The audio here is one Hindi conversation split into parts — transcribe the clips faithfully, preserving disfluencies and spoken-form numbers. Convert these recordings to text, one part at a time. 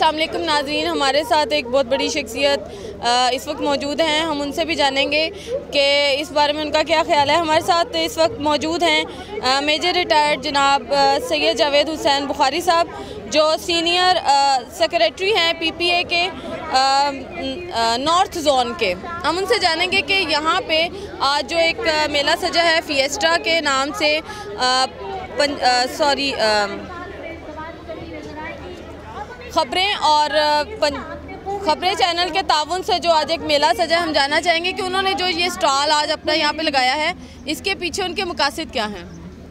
अस्सलाम वालेकुम नाज़रीन, हमारे साथ एक बहुत बड़ी शख्सियत इस वक्त मौजूद हैं। हम उनसे भी जानेंगे कि इस बारे में उनका क्या ख्याल है। हमारे साथ इस वक्त मौजूद हैं मेजर रिटायर्ड जनाब सैयद जावेद हुसैन बुखारी साहब, जो सीनियर सेक्रेटरी हैं पीपीए के नॉर्थ जोन के। हम उनसे जानेंगे कि यहाँ पे आज जो एक मेला सजा है फिएस्टा के नाम से, सॉरी खबरें और खबरें चैनल के ताउन से जो आज एक मेला सजा है, हम जानना चाहेंगे कि उन्होंने जो ये स्टॉल आज अपना यहाँ पे लगाया है, इसके पीछे उनके मकासद क्या हैं।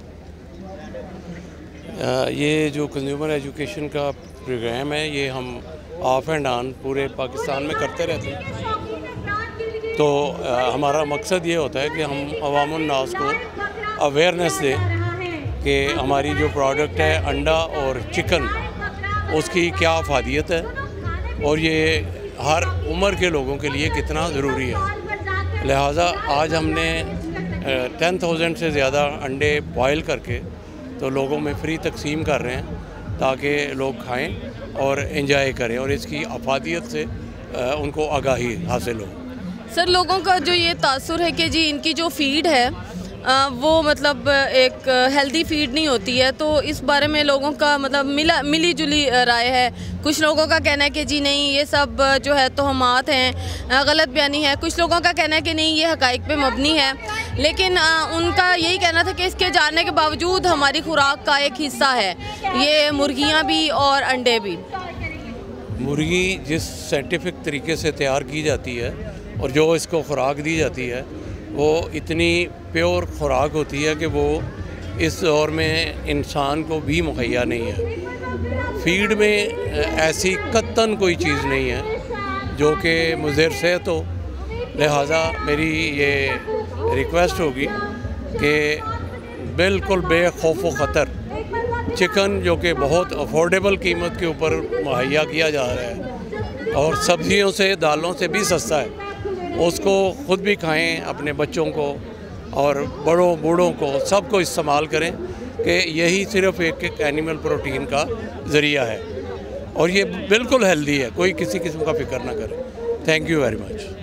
ये जो कंज्यूमर एजुकेशन का प्रोग्राम है, ये हम ऑफ एंड ऑन पूरे पाकिस्तान में करते रहते हैं। तो आ, हमारा मकसद ये होता है कि हम अवामुन नास को अवेयरनेस दें कि हमारी जो प्रोडक्ट है अंडा और चिकन, उसकी क्या अफादियत है और ये हर उम्र के लोगों के लिए कितना ज़रूरी है। लिहाजा आज हमने टेन थाउजेंड से ज़्यादा अंडे बॉयल करके तो लोगों में फ्री तकसीम कर रहे हैं ताकि लोग खाएं और एंजॉय करें और इसकी अफादियत से उनको आगाही हासिल हो। सर, लोगों का जो ये तासुर है कि जी इनकी जो फीड है आ, वो मतलब एक हेल्दी फीड नहीं होती है, तो इस बारे में लोगों का मतलब मिला मिली जुली राय है। कुछ लोगों का कहना है कि जी नहीं, ये सब जो है तोहमात हैं, गलत बयानी है। कुछ लोगों का कहना है कि नहीं, ये हकाइक पे मबनी है। लेकिन आ, उनका यही कहना था कि इसके जानने के बावजूद हमारी खुराक का एक हिस्सा है ये मुर्गियाँ भी और अंडे भी। मुर्गी जिस साइंटिफिक तरीके से तैयार की जाती है और जो इसको खुराक दी जाती है, वो इतनी प्योर खुराक होती है कि वो इस दौर में इंसान को भी मुहैया नहीं है। फीड में ऐसी कत्तन कोई चीज़ नहीं है जो कि मुज़र सेहत हो। लिहाजा मेरी ये रिक्वेस्ट होगी कि बिल्कुल बेखौफ व ख़तर चिकन, जो कि बहुत अफोर्डेबल कीमत के ऊपर मुहैया किया जा रहा है और सब्ज़ियों से दालों से भी सस्ता है, उसको ख़ुद भी खाएं, अपने बच्चों को और बड़ों बूढ़ों को सबको इस्तेमाल करें कि यही सिर्फ़ एक एक एनिमल प्रोटीन का ज़रिया है और ये बिल्कुल हेल्दी है। कोई किसी किस्म का फ़िक्र ना करे। Thank you very much.